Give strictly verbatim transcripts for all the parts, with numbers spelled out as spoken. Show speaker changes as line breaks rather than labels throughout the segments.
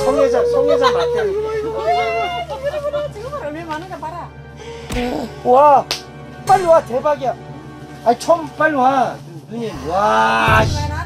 성애자 성애자 맞대.
지금 얼마 많은가 봐라.
와 빨리 와 대박이야. 아니 처음 빨리 와 누님. 와.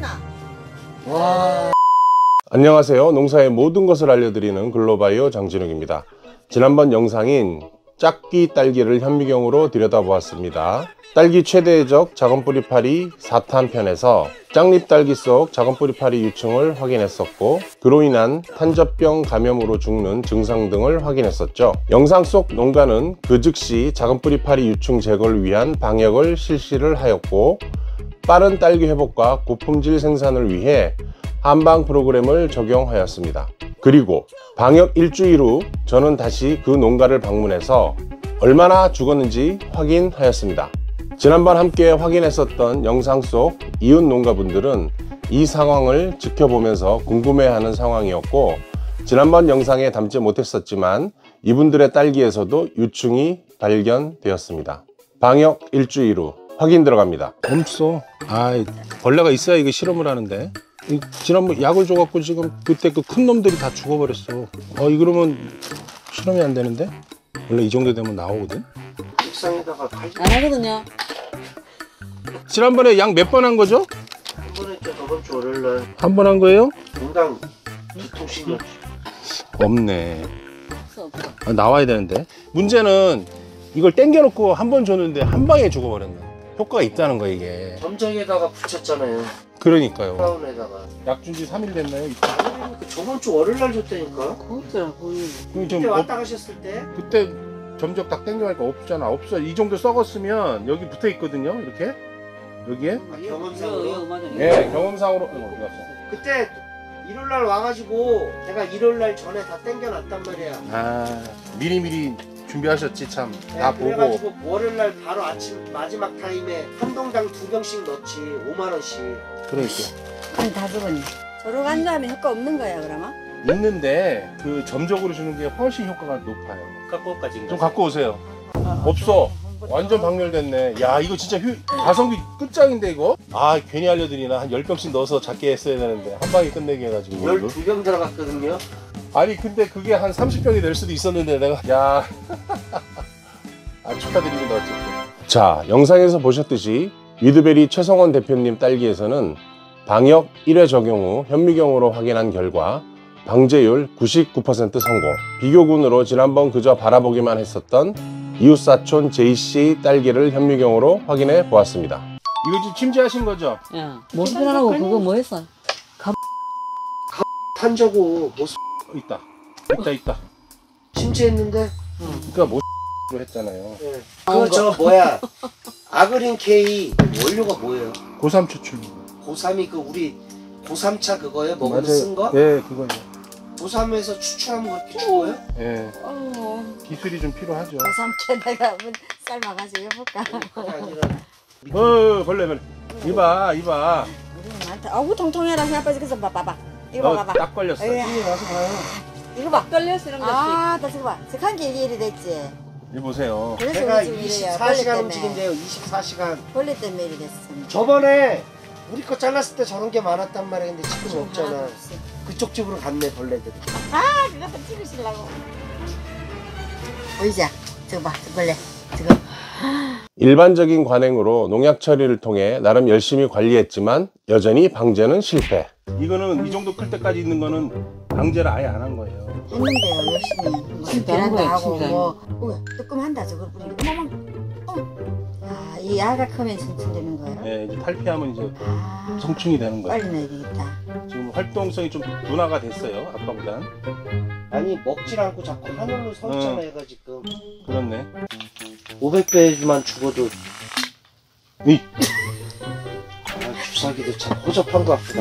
와.
안녕하세요. 농사의 모든 것을 알려드리는 글로바이오 장진욱입니다. 지난번 영상인 짝귀 딸기를 현미경으로 들여다보았습니다. 딸기 최대의 적 작은뿌리파리 사 탄 편에서 짝잎 딸기 속 작은뿌리파리 유충을 확인했었고, 그로 인한 탄저병 감염으로 죽는 증상 등을 확인했었죠. 영상 속 농가는 그 즉시 작은뿌리파리 유충 제거를 위한 방역을 실시를 하였고, 빠른 딸기 회복과 고품질 생산을 위해 한방 프로그램을 적용하였습니다. 그리고 방역 일주일 후 저는 다시 그 농가를 방문해서 얼마나 죽었는지 확인하였습니다. 지난번 함께 확인했었던 영상 속 이웃 농가분들은 이 상황을 지켜보면서 궁금해하는 상황이었고, 지난번 영상에 담지 못했었지만 이분들의 딸기에서도 유충이 발견되었습니다. 방역 일주일 후 확인 들어갑니다. 없어. 아, 벌레가 있어야 이게 실험을 하는데. 지난번 약을 줘갖고 지금 그때 그 큰 놈들이 다 죽어버렸어. 어, 이 그러면 실험이 안 되는데? 원래 이 정도 되면 나오거든?
책상에다가 칼.
안 하거든요.
지난번에 약 몇 번 한 거죠?
한 번 했죠. 저번 주 월요일 날.
한 번 한 거예요?
농당 두 통씩이었지.
없네.
없어 없어.
아, 나와야 되는데. 문제는 이걸 땡겨놓고 한 번 줬는데 한 방에 죽어버렸네. 효과가 있다는 거야 이게.
점정에다가 붙였잖아요.
그러니까요.
크라운에다가.
약 준 지 삼 일 됐나요?
그 저번 주 월요일 날 줬다니까.
그것더라 보이는.
그때 왔다 가셨을 때.
그때 점적 딱 땡겨가니까 없잖아. 없어. 이 정도 썩었으면 여기 붙어 있거든요. 이렇게 여기에.
아, 경험상으로.
맞아.
예, 경험상으로. 어, 어디 갔어?
그때 일요일 날 와가지고 내가 일요일 날 전에 다 땡겨놨단 말이야.
아, 미리미리 준비하셨지 참.
네,
나 보고.
그래가지고 월요일 날 바로 아침 마지막 타임에 한 동당 두 병씩 넣지. 오만 원씩.
그러니까.
아니 다 죽었네. 저러 간 다음에 효과 없는 거야 그러면?
있는데 그 점적으로 주는 게 훨씬 효과가 높아요.
갖고 올까지.
좀 갖고 오세요. 없어. 완전 박멸됐네. 야, 이거 진짜 휴, 가성비 끝장인데 이거? 아, 괜히 알려드리나? 한 열 병씩 넣어서 작게 했어야 되는데 한 방에 끝내게 해가지고.
열두 병 들어갔거든요.
아니 근데 그게 한 삼십 병이 될 수도 있었는데 내가 야. 아, 축하드립니다 어쨌든. 자, 영상에서 보셨듯이 위드베리 최성원 대표님 딸기에서는 방역 일 회 적용 후 현미경으로 확인한 결과 방제율 구십구 퍼센트 성공. 비교군으로 지난번 그저 바라보기만 했었던 이웃사촌 제이씨 딸기를 현미경으로 확인해 보았습니다. 이거 지금 침지하신 거죠?
야, 모습 하라고 그거 뭐 했어?
탄저고 뭐
있다. 있다 있다.
침체했는데.
그러니까 뭐 로 했잖아요.
네. 그거 저 뭐야? 아그린 K 원료가 뭐예요?
고삼 추출.
고삼이 그 우리 고삼차 그거예요? 먹으면
맞아요.
쓴 거?
예, 그거예요.
고삼에서 추출하면 그렇게 죽어요?
예.
어.
기술이 좀 필요하죠.
삼촌에다가 한번 삶아가지고 해볼까?
그게 아니라
어, 벌레 벌레. 이봐, 이봐.
우리 많다. 아우 통통해라. 아빠 지금 봐봐봐. 이거
어,
봐봐.
딱 걸렸어.
에이.
이리 와서 봐요.
이거 막 걸렸어 이런 거. 아, 나 지금 봐. sek한 게 이게 이래 됐지.
이 보세요.
그래서
제가
우리 지금 이래요.
이십사 시간
벌레
움직인대요. 이십사 시간.
벌레 때문에 이래 됐어.
저번에 우리 거 잘랐을 때 저런 게 많았단 말이야. 근데 지금
하나도
없잖아.
없어.
그쪽 집으로 갔네 벌레들이.
아, 그것도 찍으시려고. 보이자. 저거 봐, 저 벌레. 저거.
일반적인 관행으로 농약 처리를 통해 나름 열심히 관리했지만 여전히 방제는 실패. 이거는 이 정도 클 때까지 있는 거는 방제를 아예 안 한 거예요.
했는데요, 열심히. 뭐 계란도 하고 뭐. 어, 뜨끔한다 저걸 뿌리고. 어머, 어머. 아, 이 알가 크면 성충되는 거예요?
네, 이제 탈피하면 이제
아,
성충이 되는 거예요.
빨리 넣어야 되겠다.
지금 활동성이 좀 둔화가 됐어요. 아까보단.
아니 먹질 않고 자꾸 하늘로 서 있잖아
어.
얘가 지금.
그렇네.
오백 배만 죽어도.
이.
아, 주사기도 참 허접한 것 같구나.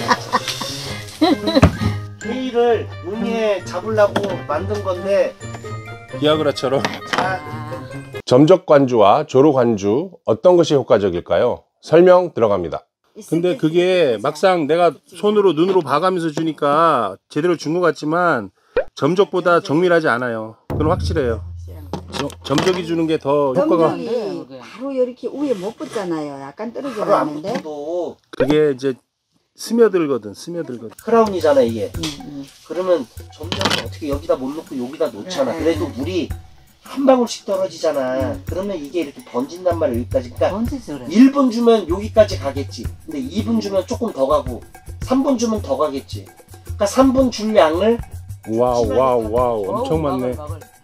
K를 응애 잡으려고 만든 건데.
비아그라처럼.
자,
아,
점적 관주와 조로 관주 어떤 것이 효과적일까요? 설명 들어갑니다. 근데 그게 막상 내가 손으로 눈으로 봐가면서 주니까 제대로 준 것 같지만 점적보다 정밀하지 않아요. 그건 확실해요. 저, 점적이 주는 게 더 효과가.
점적이 바로 이렇게 위에 못 붙잖아요. 약간 떨어져
바로 안
나는데.
붙어도.
그게 이제 스며들거든, 스며들거든.
크라운이잖아 이게.
음, 음.
그러면 점점 어떻게 여기다 못 넣고 여기다 놓잖아.
네.
그래도 물이 한 방울씩 떨어지잖아.
음.
그러면 이게 이렇게 번진단 말이야 여기까지. 그러니까
언제지 그래?
일 분 주면 여기까지 가겠지. 근데 이 분 주면 조금 더 가고 삼 분 주면 더 가겠지. 그러니까 삼 분 줄 양을
와우, 와우, 와우. 엄청 많네.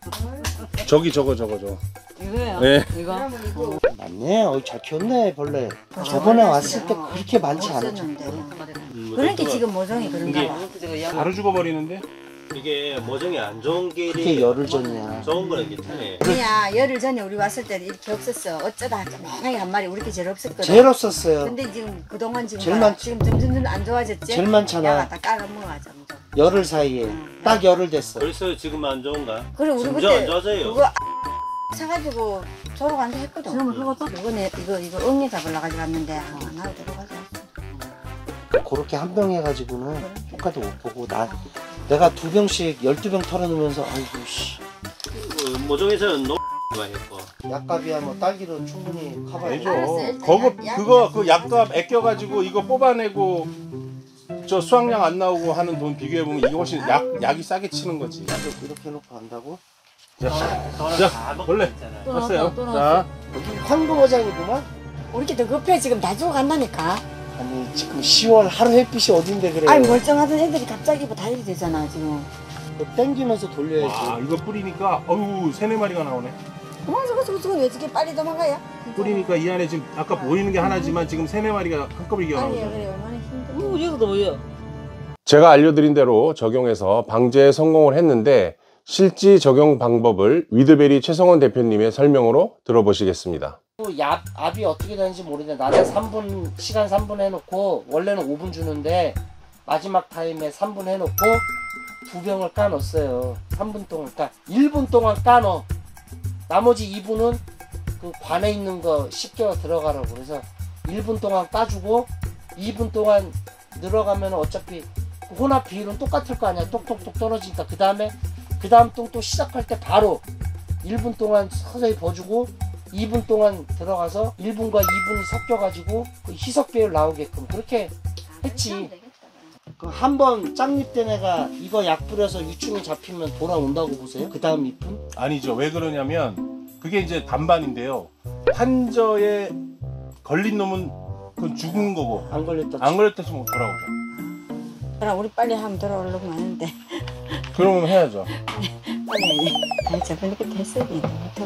저기, 저거, 저거, 저거.
이거요?
네.
이거? 어.
맞네. 어, 잘 키웠네 벌레. 저번에 왔을 때 그렇게 많지 않았죠.
그러니까 지금 모종이 그런가 봐.
바로 죽어버리는데?
이게 모종이 안 좋은 게
그렇게 열을 줬냐.
좋은 거는 괜찮네.
그냥 열흘 전에 우리 왔을 때는 이렇게 없었어. 어쩌다 조용하게 한 마리 우리 게 제일 없었거든.
제일 없었어요.
근데 지금 그동안 지금
제일
봐라.
많-
지금 점점 안 좋아졌지?
제일 많잖아.
야가 다 깔아먹어 점점.
열흘 사이에 딱 열흘 됐어.
그래서 지금 안 좋은가?
그래 우리
점점
그때
안 좋아져요.
그거 사가지고 조로 간다 했거든. 그러면 그거 이거네 이거 이거 응애 잡으려 가지고 왔는데 아, 나도 들어가자.
그렇게 한 병 해가지고는 효과도 못 보고 나 내가 두 병씩 열두 병 털어놓으면서 아이고 씨
그 모종에서는 노가 했고.
약값이야 뭐 딸기로 충분히 커버해줘.
알았어,
알죠.
일단
그거,
약-
그거,
약이
그 약값 아껴가지고 이거 뽑아내고 저 수확량 안 나오고 하는 돈 비교해보면 이게 훨씬 약, 약이 싸게 치는 거지.
이렇게 해놓고 한다고?
자,
다
자,
먹고
원래
있잖아.
또
왔어요.
나왔다, 또
자,
나왔어.
여기 황금어장이구만?
우리 게 더 급해 지금 다 죽어간다니까.
아니 지금 시월 하루 햇빛이 어딘데 그래.
아니 멀쩡하던 애들이 갑자기 뭐 다 이리 되잖아 지금.
그거 땡기면서 돌려야지.
와, 이거 뿌리니까, 어우, 세네 마리가 나오네.
어머 저거 저거 저거 왜 저게 빨리 도망가요?
뿌리니까 이 안에 지금 아까 보이는 게 하나지만 지금 세네 마리가 한꺼번에 기어
아니
나오죠.
그래 얼마나 힘들어. 오 얘도 뭐야?
제가 알려드린 대로 적용해서 방제에 성공을 했는데 실지 적용 방법을 위드베리 최성원 대표님의 설명으로 들어보시겠습니다.
압, 압이 어떻게 되는지 모르겠는데 나는 삼 분 시간 삼 분 해놓고 원래는 오 분 주는데 마지막 타임에 삼 분 해놓고 두 병을 까놓았어요. 삼 분 동안. 그러니까 일 분 동안 까놓어. 나머지 이 분은 그 관에 있는 거 씻겨 들어가라고. 그래서 일 분 동안 까주고 이 분 동안 늘어가면 어차피 혼합 비율은 똑같을 거 아니야. 똑똑똑 떨어지니까. 그 다음에 그 다음 똥 또 시작할 때 바로 일 분 동안 서서히 버주고 이 분 동안 들어가서 일 분과 이 분이 섞여가지고 그 희석 배율 나오게끔 그렇게 했지. 그 한 번 짱잎된 애가 이거 약 뿌려서 유충이 잡히면 돌아온다고 보세요? 그 다음 잎은?
아니죠. 왜 그러냐면 그게 이제 반반인데요. 한저에 걸린 놈은 그건 죽은 거고
안 걸렸다.
안 걸렸다 치면 돌아오죠.
그럼 우리 빨리 하면 돌아오려고 하는데.
그러면 해야죠.
아니 아니 저번에 그때 했어야 되는데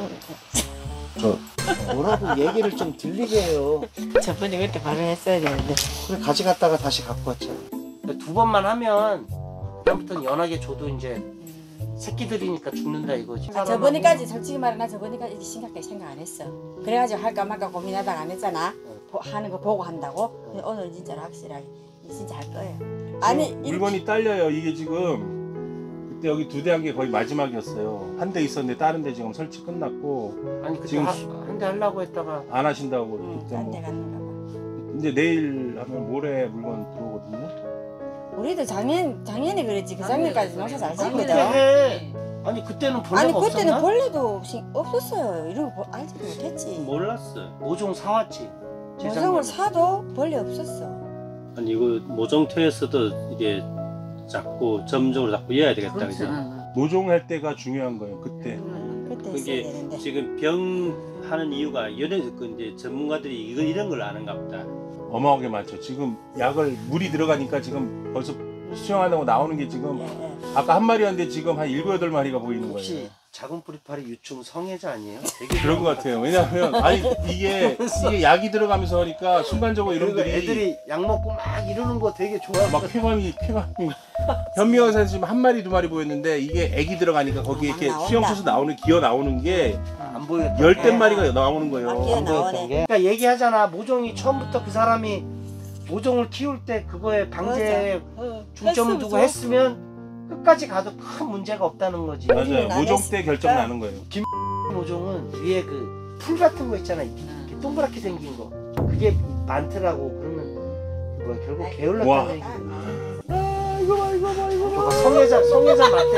저
뭐라고 얘기를 좀 들리게 해요.
저번에 그때 바로 했어야 되는데.
그래 가져갔다가 다시 갖고 왔잖아. 두 번만 하면 그다음부터는 연하게 줘도 이제 새끼들이니까 죽는다 이거지.
아, 저번에까지 솔직히 말해 나 저번에까지 심각하게 생각 안 했어. 그래가지고 할까 말까 고민하다가 안 했잖아. 보, 하는 거 보고 한다고. 근데 오늘 진짜로 확실하게 진짜 할 거예요. 아니 이렇게-
물건이 딸려요. 이게 지금 그때 여기 두 대 한 게 거의 마지막이었어요. 한 대 있었는데 다른 데 지금 설치 끝났고
아니 그때
지금
한 대 하려고 했다가
안 하신다고
응,
그때
딴데
뭐
갔는가 봐.
이제 내일 하면 모레 물건 들어오거든요.
우리도 작년 작년에 그랬지. 그 작년까지 농사 잘
그때
짓거든.
해. 아니 그때는 벌레가
아니
없었나?
그때는 벌레도 시- 없었어요. 이런 거 알지도 못했지.
몰랐어.
모종 사왔지.
모종을 사도 벌레 없었어.
아니 이거 모종 퇴에서도 이게 자꾸 점적으로 자꾸 이어야 되겠다 그죠?
모종할 때가 중요한 거예요. 그때
음, 그때 했어야
그게
되는데.
지금 병 하는 이유가 이런 그 이제 전문가들이 이거 이런 걸 아는가 보다.
어마어마하게 많죠. 지금 약을 물이 들어가니까 지금 벌써 수영하다고 나오는 게 지금
예, 예.
아까 한 마리였는데 지금 한 일곱 여덟 마리가 보이는
혹시
거예요.
작은 뿌리파리 유충 성애자 아니에요? 되게
그런 것 같아요. 왜냐하면 아니 이게 이게 약이 들어가면서 하니까 순간적으로
그리고
이놈들이
애들이 약 먹고 막 이러는 거 되게 좋아.
막 쾌감이 쾌감이 현미영사에서 지금 한 마리 두 마리 보였는데 이게 애기 들어가니까 거기에 이렇게
나온다.
수영쳐서 나오는 기어 나오는 게
안 보였다.
열댓 마리가 나오는 거예요.
막 기어
안
나오네.
보였던 게. 그러니까 얘기하잖아. 모종이 처음부터 그 사람이 모종을 키울 때 그거에 방제에
어,
중점을 두고 했으면 끝까지 가도 큰 문제가 없다는 거지.
맞아요.
우리는 안
모종
했으니까.
때 결정 나는 거예요.
모종은 위에 그 풀 같은 거 있잖아. 이렇게 동그랗게 생긴 거. 그게 많더라고. 그러면 뭐 결국
와.
게을렀다는 얘기.
아 이거 봐 이거 봐 이거
저거 성애자 성애자 맞다니까.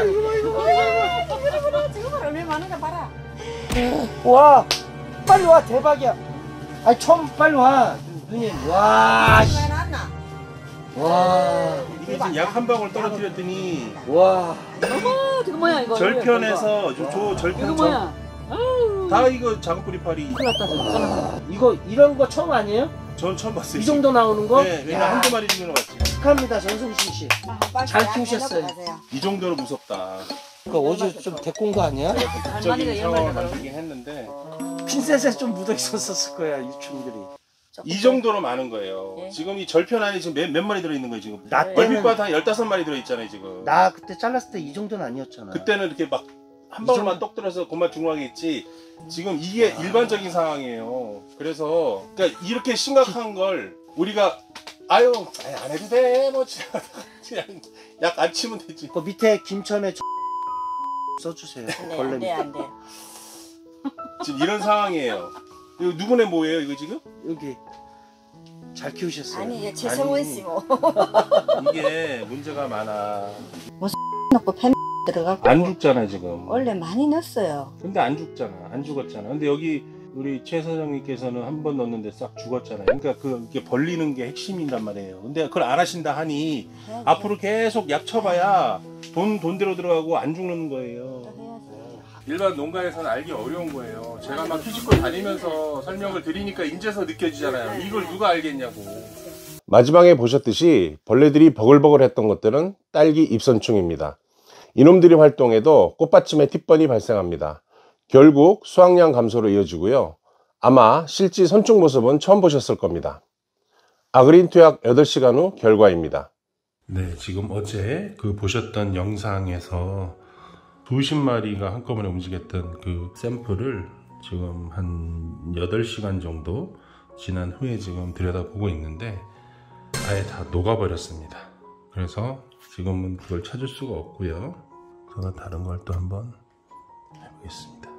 이거 봐라 지금 봐라 얼마나 많은가 봐라.
와 빨리 와 대박이야. 아니 처음 빨리 와 누님. 와 씨.
왜 나왔나?
와,
이게 지금 약 한 방울 떨어뜨렸더니
와,
어, 이거 뭐야 이거?
절편에서 저, 저 절편
이거 뭐야? 아유,
다 이거 작은 뿌리파리.
큰일 났다 진짜.
이거 이런 거 처음 아니에요?
전 처음 봤어요.
이 정도 나오는 거?
네, 왜냐 한두 마리 중에 봤지.
축하합니다, 전승신 씨. 잘 키우셨어요.
이 정도로 무섭다.
그 어제 좀 데리고 온 거 아니야?
적인 상황을 만들긴 했는데
핀셋에 좀 묻어 있었을 거야, 유충들이.
이 정도로 많은 거예요.
예.
지금 이 절편 안에 지금 몇, 몇 마리 들어있는 거예요 지금.
나 때는
얼핏 봐도 한 열다섯 마리 들어있잖아요 지금.
나 그때 잘랐을 때 이 정도는 아니었잖아.
그때는 이렇게 막 한 방울만 똑 들어서 그만 중요하게 했지. 지금 이게 일반적인 상황이에요. 그래서 그러니까 이렇게 심각한 걸 우리가 아유 아니, 안 해도 돼. 뭐 그냥 약 안 치면 되지.
그 밑에 김천에 써주세요.
네,
벌레
안 돼, 안 돼.
지금 이런 상황이에요. 이거 누구네 뭐예요 이거 지금?
여기 잘 키우셨어요.
아니, 이게 최성원
아니.
씨 뭐.
이게 문제가 많아.
넣고 팬 들어가고.
안 죽잖아 지금.
원래 많이 넣었어요.
근데 안 죽잖아. 안 죽었잖아. 근데 여기 우리 최 사장님께서는 한 번 넣었는데 싹 죽었잖아요. 그러니까 그 이게 벌리는 게 핵심인단 말이에요. 근데 그걸 안 하신다 하니
해야지.
앞으로 계속 약 쳐봐야 돈 돈대로 들어가고 안 죽는 거예요.
또 해야지.
일반 농가에서는 알기 어려운 거예요. 제가 막 피지컬 다니면서 설명을 드리니까 인제서 느껴지잖아요. 이걸 누가 알겠냐고. 마지막에 보셨듯이 벌레들이 버글버글 했던 것들은 딸기 잎선충입니다. 이놈들이 활동해도 꽃받침에 팁번이 발생합니다. 결국 수확량 감소로 이어지고요. 아마 실제 선충 모습은 처음 보셨을 겁니다. 아그린 투약 여덟 시간 후 결과입니다. 네, 지금 어제 그 보셨던 영상에서 수십 마리가 한꺼번에 움직였던 그 샘플을 지금 한 여덟 시간 정도 지난 후에 지금 들여다보고 있는데 아예 다 녹아버렸습니다. 그래서 지금은 그걸 찾을 수가 없고요. 제가 다른 걸 또 한번 해보겠습니다.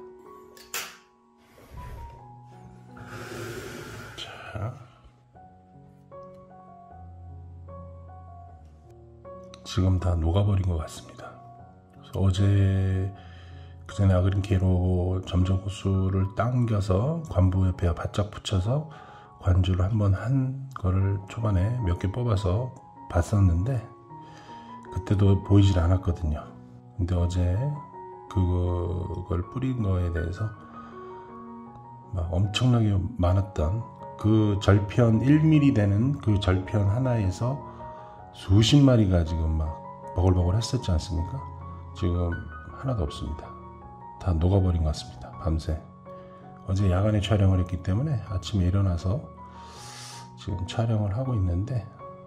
자, 지금 다 녹아버린 것 같습니다. 그래서 어제 그 전에 아그린 K로 점정 호수를 당겨서 관부 옆에 바짝 붙여서 관주를 한번 한 거를 초반에 몇 개 뽑아서 봤었는데 그때도 보이질 않았거든요. 근데 어제 그걸 뿌린 거에 대해서 막 엄청나게 많았던 그 절편 일 밀리미터 되는 그 절편 하나에서 수십 마리가 지금 막 버글버글 했었지 않습니까? 지금 하나도 없습니다. 다 녹아버린 것 같습니다. 밤새. 어제 야간에 촬영을 했기 때문에 아침에 일어나서 지금 촬영을 하고 있는데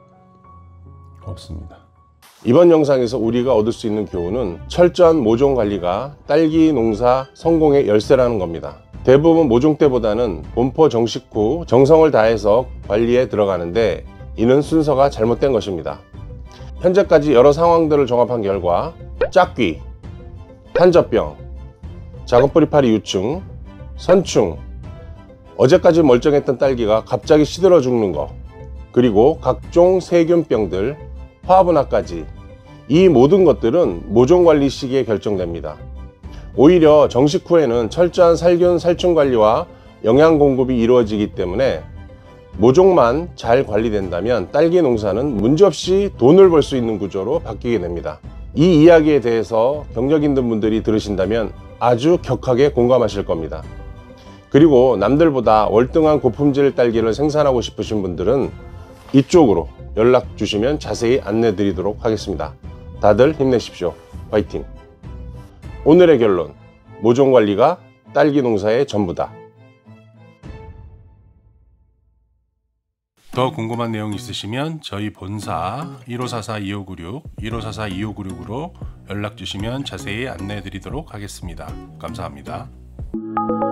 없습니다. 이번 영상에서 우리가 얻을 수 있는 교훈은 철저한 모종 관리가 딸기 농사 성공의 열쇠라는 겁니다. 대부분 모종 때보다는 본포 정식 후 정성을 다해서 관리에 들어가는데 이는 순서가 잘못된 것입니다. 현재까지 여러 상황들을 종합한 결과 짝귀, 탄저병, 작은 뿌리파리 유충, 선충, 어제까지 멀쩡했던 딸기가 갑자기 시들어 죽는 것, 그리고 각종 세균병들, 화분화까지 이 모든 것들은 모종관리 시기에 결정됩니다. 오히려 정식 후에는 철저한 살균, 살충 관리와 영양 공급이 이루어지기 때문에 모종만 잘 관리된다면 딸기 농사는 문제없이 돈을 벌 수 있는 구조로 바뀌게 됩니다. 이 이야기에 대해서 경력 있는 분들이 들으신다면 아주 격하게 공감하실 겁니다. 그리고 남들보다 월등한 고품질 딸기를 생산하고 싶으신 분들은 이쪽으로 연락 주시면 자세히 안내 드리도록 하겠습니다. 다들 힘내십시오. 화이팅! 오늘의 결론, 모종관리가 딸기 농사의 전부다. 더 궁금한 내용 있으시면 저희 본사 일오사사 이오구육, 일오사사 이오구육으로 연락 주시면 자세히 안내 드리도록 하겠습니다. 감사합니다.